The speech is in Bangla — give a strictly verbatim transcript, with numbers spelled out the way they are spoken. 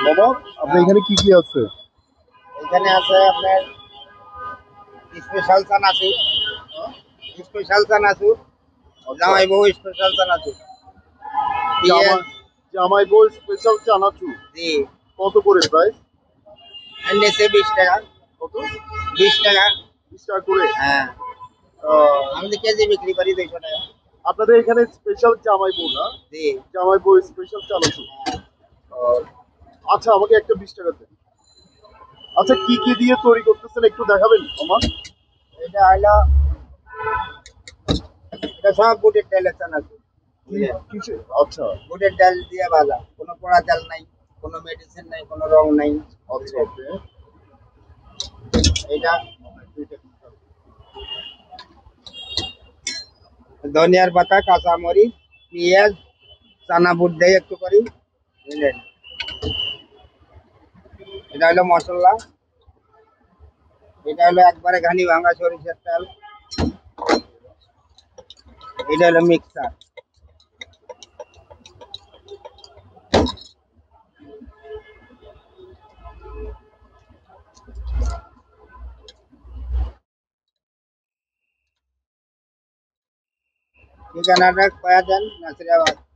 বাবা আপনার এখানে কি কি আছে? এখানে আছে আপনার স্পেশাল চানাচুর, স্পেশাল চানাচুর, জামাই বউ স্পেশাল চানাচুর, জামাই জামাই বউ স্পেশাল চানাচুর জি কত করে প্রাইস? নিচে বিশ টাকা। কত? বিশ টাকা। বিশ টাকা করে। হ্যাঁ, আহ, আমি তো কেজি বিক্রি করি দুইশো টাকা। আপনাদের এখানে স্পেশাল জামাই বউ না? জি। জামাই বউ স্পেশাল চানাচুর। আহ, আচ্ছা আমাকে একটা বিশ টাকা দেন। আচ্ছা কি কি দিয়ে তৈরি করতেছেন একটু দেখাবেন আমার? এটা হলো, এটা সব বুটের ডালের চানাচুর। বুঝলেন? কিসে? আচ্ছা বুটের ডাল দিয়ে ভাজা, কোনো পোড়া চাল নাই, কোনো মেডিসিন নাই, কোনো রং নাই। আচ্ছা ওকে। এটা ধনিয়ার পাতা, কাঁচা মরিচ, পেঁয়াজ, চানা বুট দিয়ে একটু করি। বুঝলেন? এটা হলো মশলা। এটা হলো একবারে ঘানি ভাঙা সরিষার তেল। এটা হলো মিক্সার। ঠিকানাটা কয়া দেন, নাসিরাবাদ।